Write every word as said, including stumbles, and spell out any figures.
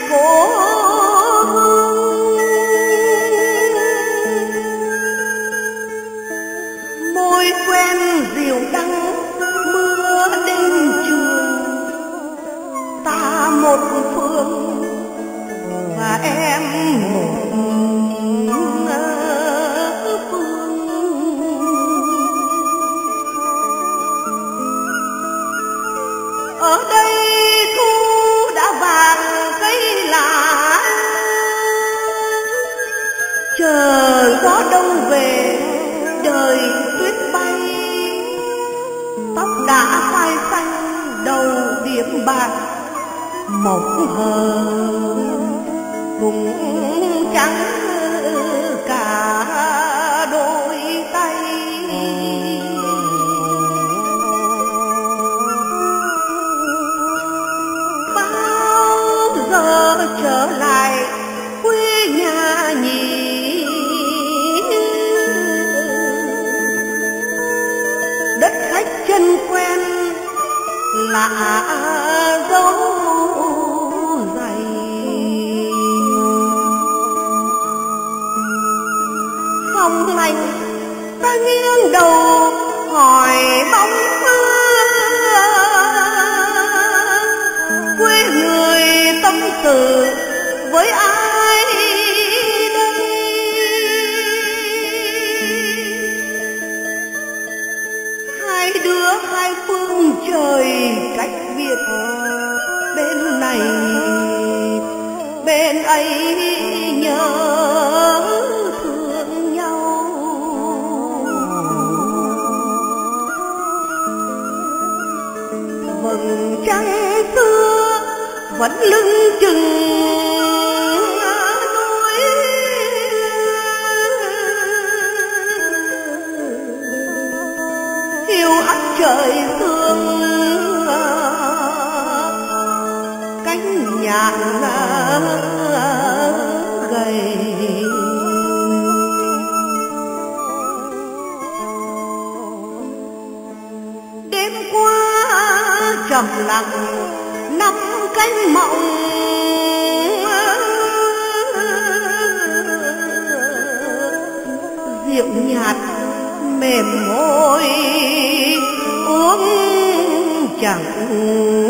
phố môi quen dịu đắng mưa đêm trường, ta một phương và em một ở đây thu đã vàng cây lá, chờ gió đông về đời tuyết bay. Tóc đã phai xanh đầu điểm bạc, mộc hờ cùng trắng cả đôi tay. Giờ trở lại quê nhà nhỉ, đất khách chân quen lạ dấu dày. Phong lạnh ta nghiêng đầu hỏi bóng quê người tâm sự với ai đây. Hai đứa hai phương trời cách biệt, bên này bên ấy nhớ thương nhau. Vầng trăng xưa vẫn lưng chừng núi, hiu hắt trời sương cánh nhạn gầy. Đêm qua trầm lặng năm cánh mộng, rượu nhạt mềm môi uống chẳng